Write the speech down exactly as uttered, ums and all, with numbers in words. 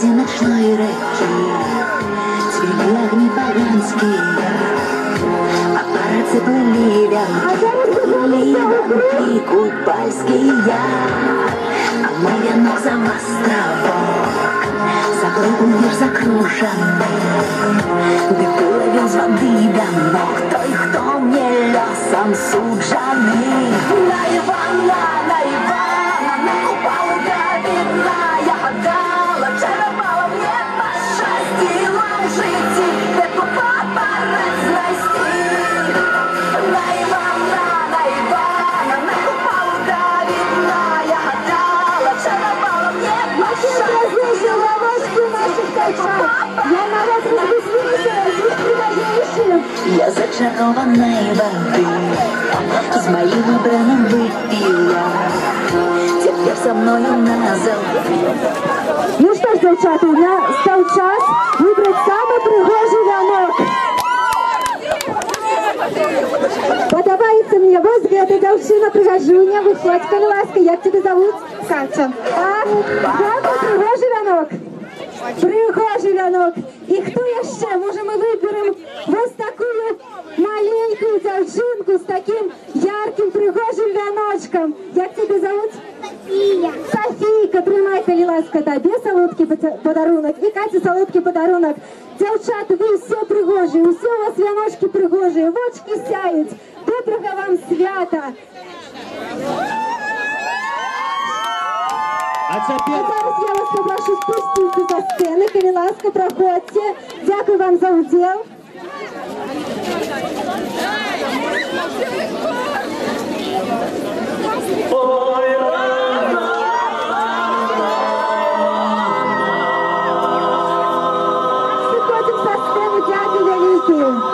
березі ночної реки цвіли огні поганські, а параці плили вверх, плили купальські, а мой венок за островок, заплыл мир закруженный, де плывем з води до ног той, хто мне лесом суджений. На Івана, на Івана, не упала гавіна, я гадала, чарувала мне пощастило в житті, де папарець знайти. На Івана, на Івана, не упала гавіна, я гадала, чарувала мне пощастило в житті. Я на вас розбіснюся, відповідаючи. Я зачарованной воды с моим бреном выпила, теперь со мною назовут. Ну что ж, девчата, настал час выбрать самый пригожий венок. Подобается мне возле этой девчина пригожуня. Выходь, коли ласка, як тебе зовут? Катя. Так, самый пригожий венок. Пригожий венок. І хто ще? Може ми виберемо ось таку маленьку дівчинку з таким ярким пригожим веночком. Як тебе зовут? Софія. Софійка, тримай, коли ласка, тобі солодкий подарунок і Каті солодкий подарунок. Дівчата, ви все пригожі, усе у вас віночки пригожі, очки сяють. Доброго вам свята. А теперь... А зараз я вас попрошу спуститися за сцени, коли ласка, проходьте. Дякую вам за уділ. Сходимо со сцени, дякую великі.